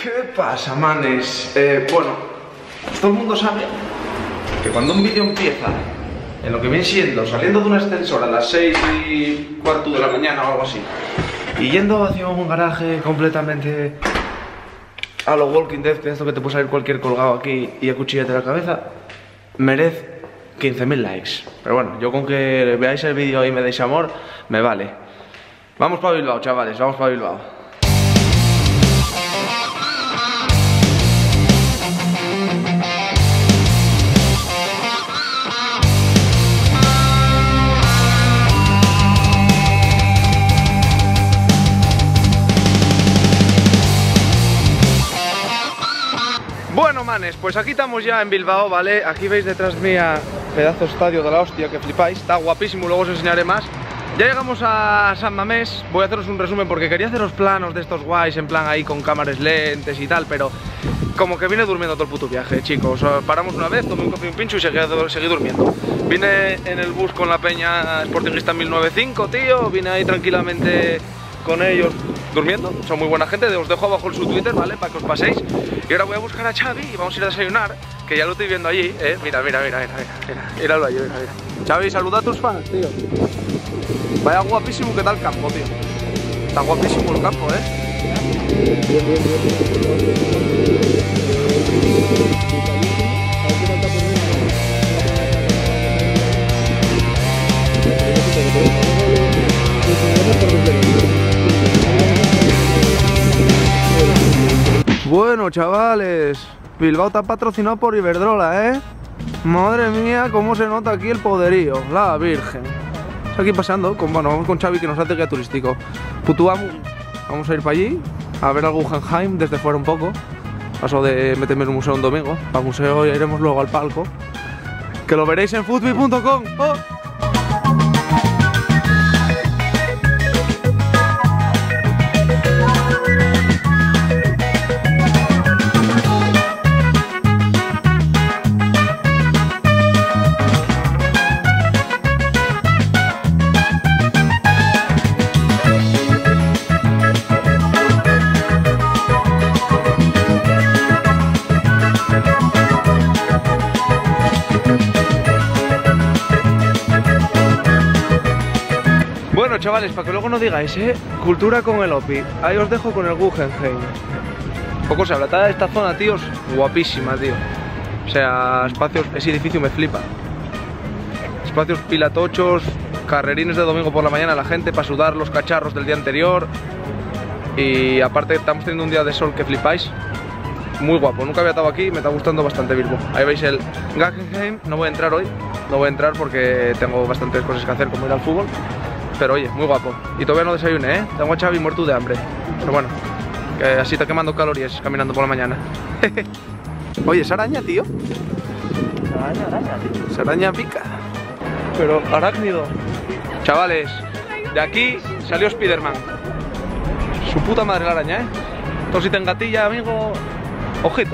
¿Qué pasa, manes? Bueno, todo el mundo sabe que cuando un vídeo empieza en lo que viene siendo saliendo de un ascensor a las 6:15 de la mañana o algo así y yendo hacia un garaje completamente a lo Walking Dead, que es esto que te puede salir cualquier colgado aquí y acuchillarte la cabeza, merece 15.000 likes. Pero bueno, yo con que veáis el vídeo y me deis amor, me vale. Vamos para Bilbao, chavales, vamos para Bilbao. Bueno, manes, pues aquí estamos ya en Bilbao, ¿vale? Aquí veis detrás mía pedazo estadio de la hostia que flipáis. Está guapísimo, luego os enseñaré más. Ya llegamos a San Mamés. Voy a haceros un resumen porque quería haceros planos de estos guays, en plan ahí con cámaras lentes y tal, pero como que vine durmiendo todo el puto viaje, chicos. Paramos una vez, tomé un café y un pincho y seguí durmiendo. Vine en el bus con la peña Sportingista 1095, tío. Vine ahí tranquilamente con ellos durmiendo, son muy buena gente. Os dejo abajo su Twitter, ¿vale? Para que os paséis. Y ahora voy a buscar a Xavi y vamos a ir a desayunar, que ya lo estoy viendo allí, Mira, míralo allí, mira. Xavi, saluda a tus fans, tío. Vaya guapísimo que está el campo, tío. Está guapísimo el campo, Bueno, chavales, Bilbao está patrocinado por Iberdrola, Madre mía, cómo se nota aquí el poderío, la virgen. Está aquí pasando, vamos con Xavi, que nos hace guía turístico. Putuamu, vamos a ir para allí, a ver al Guggenheim desde fuera un poco. Paso de meterme en un museo un domingo. Para el museo iremos luego al palco, que lo veréis en futbi.com. ¡Oh! Bueno, chavales, para que luego no digáis, cultura con el OPI. Ahí os dejo con el Guggenheim. Poco se habla, toda esta zona, tíos, guapísima, tío. O sea, espacios, ese edificio me flipa. Espacios pilatochos, carrerines de domingo por la mañana, la gente para sudar los cacharros del día anterior. Y aparte estamos teniendo un día de sol que flipáis. Muy guapo, nunca había estado aquí, me está gustando bastante Bilbao. Ahí veis el Guggenheim. No voy a entrar hoy, no voy a entrar porque tengo bastantes cosas que hacer, como ir al fútbol. Pero oye, muy guapo. Y todavía no desayuné, Tengo a Xavi muerto de hambre. Pero bueno, que así está quemando calorías caminando por la mañana. Oye, ¿esa araña, tío? Araña, tío. Esa araña pica. Pero arácnido. Chavales, de aquí salió Spiderman. Su puta madre la araña, Entonces si te engatilla, amigo, ojito.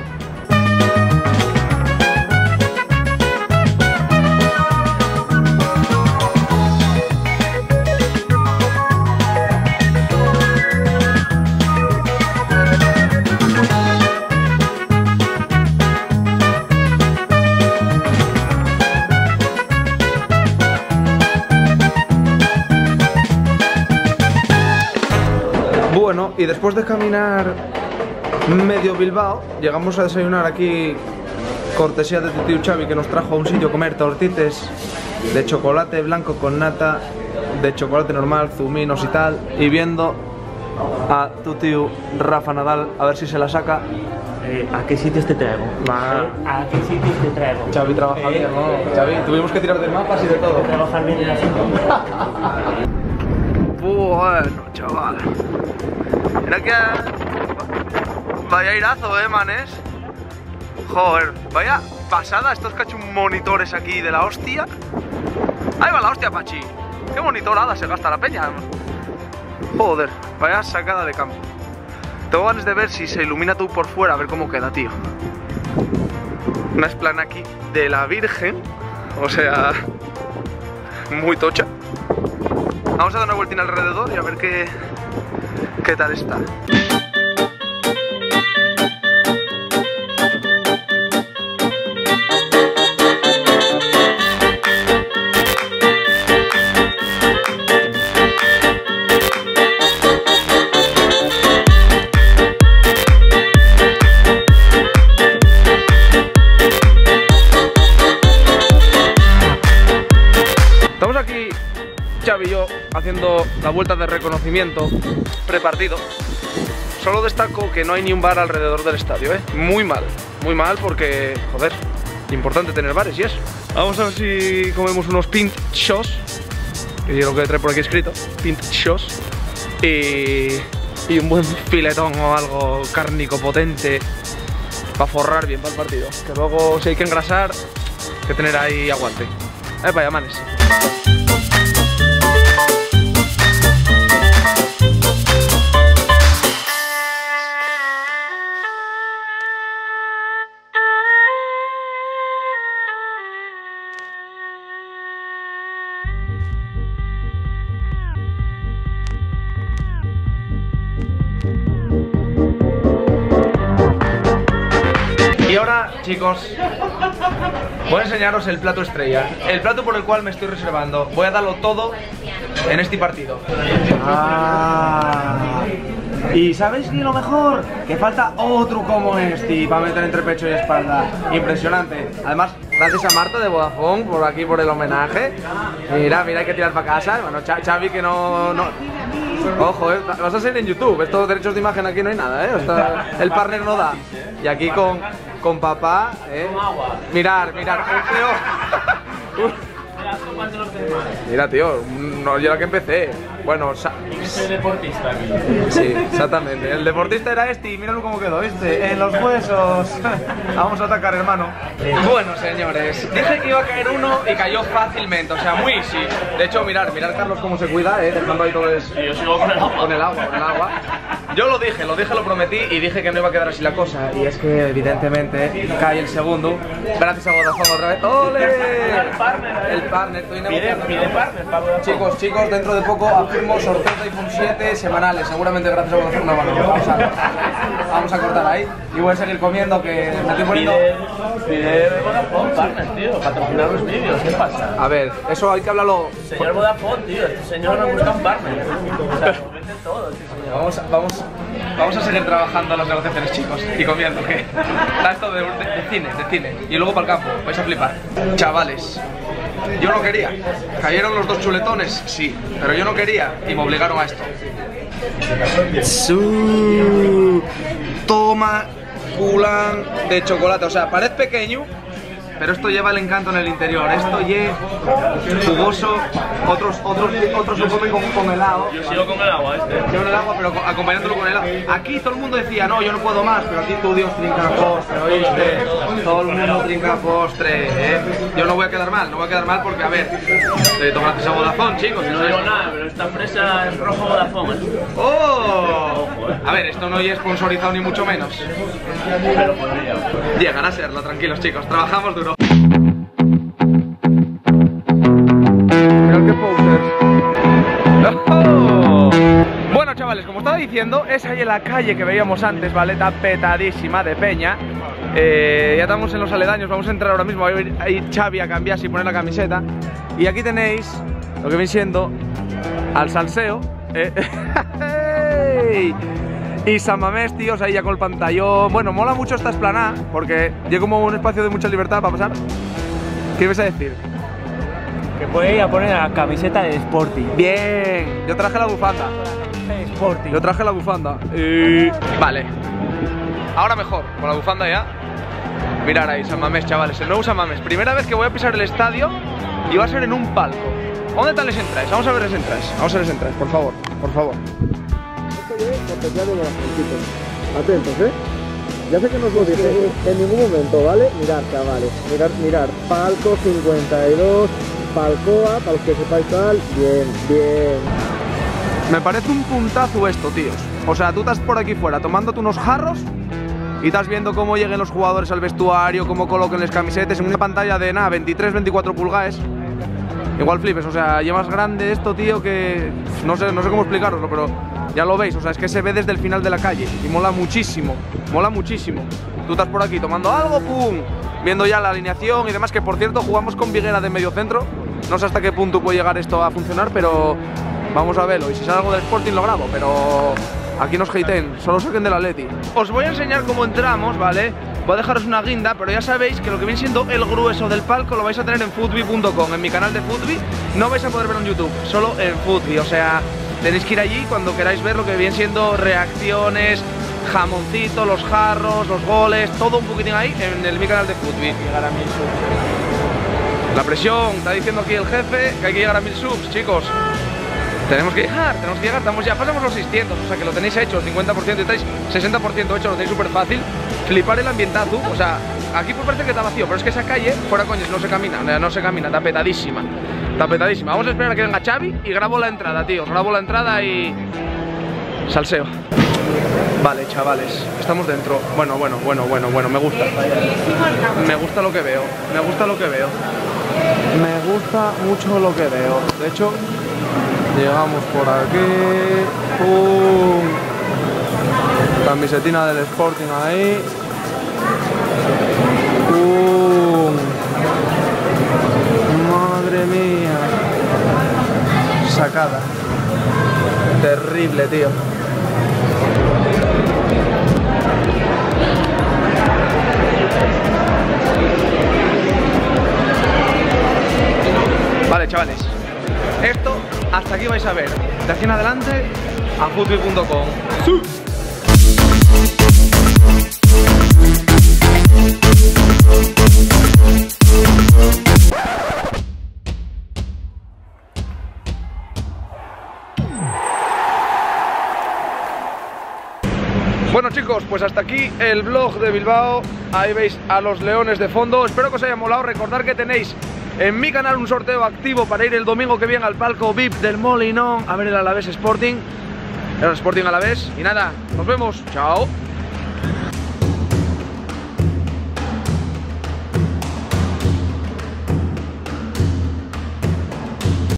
Bueno, y después de caminar medio Bilbao, llegamos a desayunar aquí, cortesía de tu tío Xavi, que nos trajo a un sitio a comer tortites de chocolate blanco con nata, de chocolate normal, zuminos y tal, y viendo a tu tío Rafa Nadal a ver si se la saca. ¿A qué sitios te traigo? ¿A qué sitios te traigo? Xavi trabaja bien, ¿no? Xavi, tuvimos que tirar de mapas y de todo. Trabajar bien en la asunto. Bueno, chaval. Mira que... Vaya irazo, manes. Joder, vaya pasada. Estos que ha hecho monitores aquí de la hostia. Ahí va la hostia, Pachi. Qué monitorada se gasta la peña. Joder, vaya sacada de campo. Tengo ganas de ver si se ilumina todo por fuera, a ver cómo queda, tío. Una esplana aquí de la Virgen. O sea, muy tocha. Vamos a dar una vueltina alrededor y a ver qué tal está. vuelta de reconocimiento prepartido. Solo destaco que no hay ni un bar alrededor del estadio, muy mal porque, joder, importante tener bares y eso. Vamos a ver si comemos unos pinchos, que es lo que trae por aquí escrito, pinchos, y un buen filetón o algo cárnico potente para forrar bien para el partido. Que luego, si hay que engrasar, hay que tener ahí aguante. Vaya manes. Y ahora, chicos, voy a enseñaros el plato estrella, el plato por el cual me estoy reservando. Voy a darlo todo en este partido. ¿Y sabéis qué es lo mejor? Que falta otro como este para meter entre pecho y espalda. Impresionante. Además, gracias a Marta de Vodafone por aquí por el homenaje. Mira, hay que tirar para casa. Bueno, Xavi que no... Ojo, vas a ser en YouTube. Estos derechos de imagen aquí no hay nada, el partner no da. Y aquí con papá, Mirar. Mira, tío, no, yo era que empecé. Bueno, soy deportista aquí. Sí, exactamente. El deportista era este y míralo cómo quedó este. En los huesos. Vamos a atacar, hermano. Bueno, señores, dije que iba a caer uno y cayó fácilmente. O sea, muy easy. De hecho, mirar Carlos cómo se cuida, dejando ahí todo eso. Yo sigo con el agua. Con el agua. Yo lo dije, lo prometí y dije que no iba a quedar así la cosa. Y es que, evidentemente, cae el segundo. Gracias a Vodafone otra vez. ¡Ole! El partner, estoy negociando. Pide partner, Chicos, dentro de poco afirmo sorteo de iPhone 7 semanales. Seguramente gracias a Vodafone una mano. Vamos a cortar ahí. Y voy a seguir comiendo, que me estoy poniendo... Pide Vodafone, partner, tío, patrocinar los vídeos, ¿qué pasa? A ver, eso hay que hablarlo... Señor Vodafone, tío, este señor nos busca un partner. O sea, lo vende todo, este señor. Vamos a seguir trabajando en las negociaciones, chicos, y comiendo, que da esto de cine, y luego para el campo, vais a flipar. Chavales, yo no quería, cayeron los dos chuletones, sí, pero yo no quería y me obligaron a esto. Toma culán de chocolate, o sea, parece pequeño, pero esto lleva el encanto en el interior. Esto lleva jugoso, otros lo comen con helado. Yo sigo con el agua Con el agua, pero acompañándolo con helado. Aquí todo el mundo decía, no, yo no puedo más, pero aquí tú, Dios, trinca postre, ¿oíste? Todo el mundo trinca postre, Yo no voy a quedar mal porque, a ver, gracias a Vodafone, chicos. No digo nada, pero esta fresa es rojo Vodafone. ¡Oh! A ver, esto no es sponsorizado ni mucho menos. Pero podría. Llegan a serlo, tranquilos, chicos, trabajamos duro. Mirad qué posters. ¡Oh! Bueno, chavales, como estaba diciendo, es ahí en la calle que veíamos antes, ¿vale? Está petadísima de peña. Ya estamos en los aledaños, vamos a entrar ahora mismo. Va a ir ahí Xavi a cambiarse y poner la camiseta. Y aquí tenéis lo que viene siendo al salseo. Y San Mamés, tíos, ahí ya con el pantallón. Bueno, mola mucho esta explanada porque llega como un espacio de mucha libertad para pasar. ¿Qué ibas a decir? Que puede ir a poner la camiseta de Sporting. Bien, yo traje la bufanda. Sporting. Yo traje la bufanda. Vale. Ahora mejor, con la bufanda ya. Mirar ahí, San Mamés, chavales, el nuevo San Mamés. Primera vez que voy a pisar el estadio y va a ser en un palco. ¿Dónde están les entráis? Vamos a ver les entráis, por favor, Atentos, ya sé que no os lo dije en ningún momento, ¿vale? Mirad, chavales, mirad, palco 52, palcoa, para los que sepáis tal, bien. Me parece un puntazo esto, tíos. O sea, tú estás por aquí fuera tomándote unos jarros y estás viendo cómo lleguen los jugadores al vestuario, cómo coloquen las camisetas en una pantalla de nada, 23-24 pulgadas. Igual flipes, o sea, ya más grande esto, tío, que no sé cómo explicaroslo, pero ya lo veis, o sea, es que se ve desde el final de la calle y mola muchísimo. Tú estás por aquí tomando algo, pum, viendo ya la alineación y demás, que por cierto jugamos con Viguera de medio centro. No sé hasta qué punto puede llegar esto a funcionar, pero vamos a verlo. Y si sale algo del Sporting lo grabo, pero aquí nos hateen, solo saquen del Atleti. Os voy a enseñar cómo entramos, ¿vale? Voy a dejaros una guinda, pero ya sabéis que lo que viene siendo el grueso del palco lo vais a tener en footbee.com, en mi canal de Footbee. No vais a poder verlo en YouTube, solo en Footbee, o sea, tenéis que ir allí cuando queráis ver lo que vienen siendo reacciones, jamoncito, los jarros, los goles, todo un poquitín ahí en mi canal de Futbi. Llegar a 1000 subs. La presión, está diciendo aquí el jefe que hay que llegar a 1000 subs, chicos. Tenemos que llegar, estamos ya, pasamos los 600, o sea que lo tenéis hecho, 50% y estáis 60% hecho, lo tenéis súper fácil. Flipar el ambientazo, o sea, aquí pues parece que está vacío, pero es que esa calle, fuera coños, no se camina, está petadísima. Está petadísima. Vamos a esperar a que venga Xavi y grabo la entrada, tíos, grabo la entrada y... salseo. Vale, chavales, estamos dentro. Bueno, me gusta. Me gusta lo que veo, me gusta mucho lo que veo. De hecho, llegamos por aquí. ¡Pum! Camisetina del Sporting ahí. ¡Pum! Madre mía. Sacada. Terrible, tío. Vale, chavales, esto hasta aquí vais a ver. De aquí en adelante, a futbi.com. ¡Sí! Bueno, chicos, pues hasta aquí el vlog de Bilbao. Ahí veis a los leones de fondo. Espero que os haya molado. Recordad que tenéis en mi canal un sorteo activo para ir el domingo que viene al palco VIP del Molinón a ver el Alavés Sporting. El Sporting Alavés. Y nada, nos vemos. Chao.